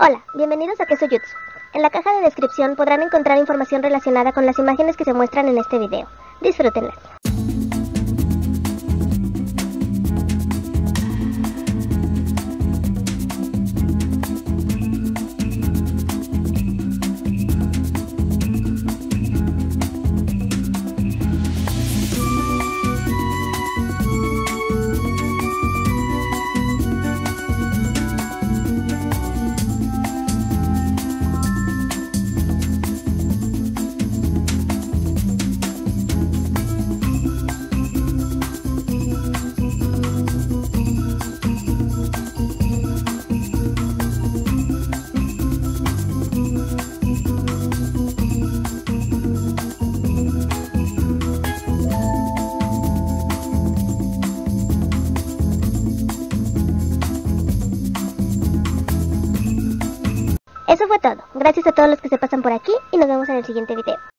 Hola, bienvenidos a Queso Jutsu. En la caja de descripción podrán encontrar información relacionada con las imágenes que se muestran en este video. Disfrútenlas. Eso fue todo. Gracias a todos los que se pasan por aquí y nos vemos en el siguiente video.